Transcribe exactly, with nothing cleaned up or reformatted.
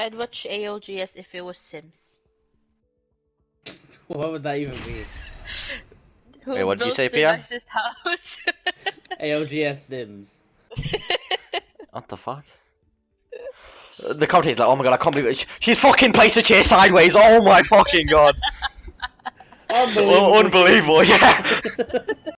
I'd watch A L G S if it was Sims. What would that even mean? Who Wait, what did you built say, the Pia? nicest house? A L G S Sims. What the fuck? The commentator's like, oh my god, I can't believe it. She's fucking placed a chair sideways. Oh my fucking god. Unbelievable. Unbelievable, yeah.